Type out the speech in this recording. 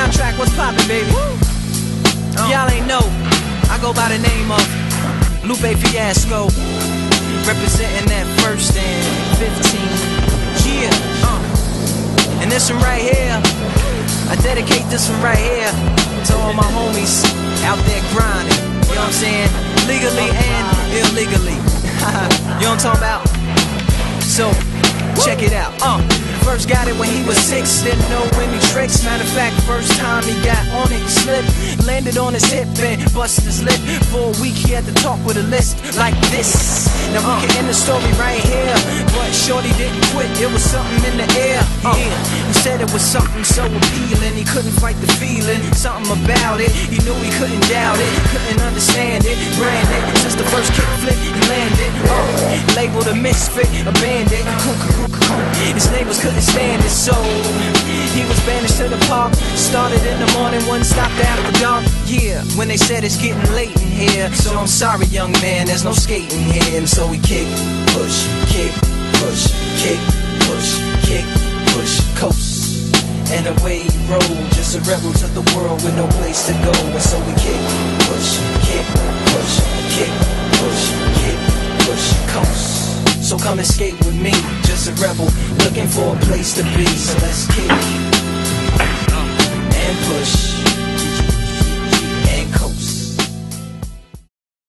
contract, what's poppin', baby? Y'all ain't know, I go by the name of Lupe Fiasco, representing that first and 15. Yeah, and this one right here, I dedicate this one right here to all my homies out there grinding. You know what I'm saying? Legally and illegally. You know what I'm talking about? So, check it out. First got it when he was 6, didn't know any tricks. Matter of fact, first time he got on it, he slipped, landed on his hip and busted his lip. For a week he had to talk with a list like this. Now we can end the story right here, but shorty didn't quit, it was something in the air. Yeah, he said it was something so appealing, he couldn't fight the feeling, something about it, he knew he couldn't doubt it, couldn't understand it, branded, since the first kick flip he landed. Labeled a misfit, a bandit, his neighbors couldn't stand it, so he was banished to the park. Started in the morning, one stopped after dark. Yeah, when they said it's getting late in here, so I'm sorry young man, there's no skating here. And so we kick, push, kick, push, kick, push, kick, push, coast, and away he rolled, just a rebel to the world with no place to go. And so we kick, push, kick, push, kick, push, kick, push, coast. So come and skate with me, just a rebel looking for a place to be. So let's kick and push.